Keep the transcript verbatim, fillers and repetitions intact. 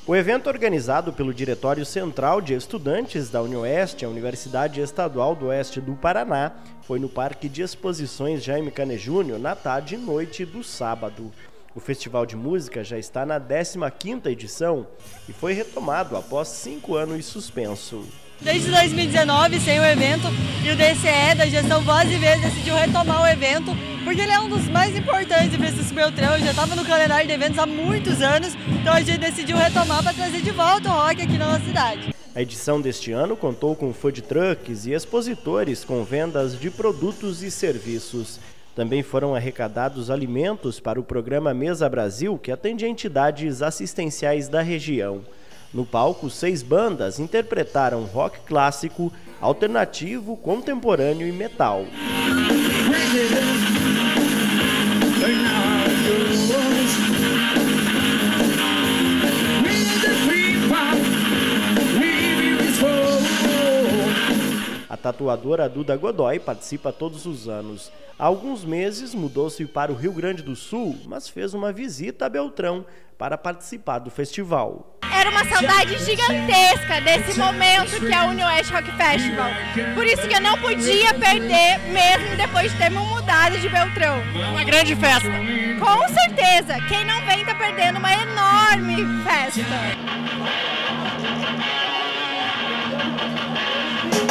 O evento, organizado pelo Diretório Central de Estudantes da UniOeste, a Universidade Estadual do Oeste do Paraná, foi no Parque de Exposições Jaime Canet Júnior na tarde e noite do sábado. O Festival de Música já está na décima quinta edição e foi retomado após cinco anos suspenso. Desde dois mil e dezenove, sem o evento, e o D C E, da gestão Voz e Vez, decidiu retomar o evento, porque ele é um dos mais importantes de Francisco Beltrão, já estava no calendário de eventos há muitos anos, então a gente decidiu retomar para trazer de volta o rock aqui na nossa cidade. A edição deste ano contou com food trucks e expositores com vendas de produtos e serviços. Também foram arrecadados alimentos para o programa Mesa Brasil, que atende a entidades assistenciais da região. No palco, seis bandas interpretaram rock clássico, alternativo, contemporâneo e metal. A tatuadora Duda Godoy participa todos os anos. Há alguns meses mudou-se para o Rio Grande do Sul, mas fez uma visita a Beltrão para participar do festival. Era uma saudade gigantesca desse momento que é o UniOeste Rock Festival. Por isso que eu não podia perder, mesmo depois de termos mudado de Beltrão. Uma grande festa. Com certeza. Quem não vem está perdendo uma enorme festa.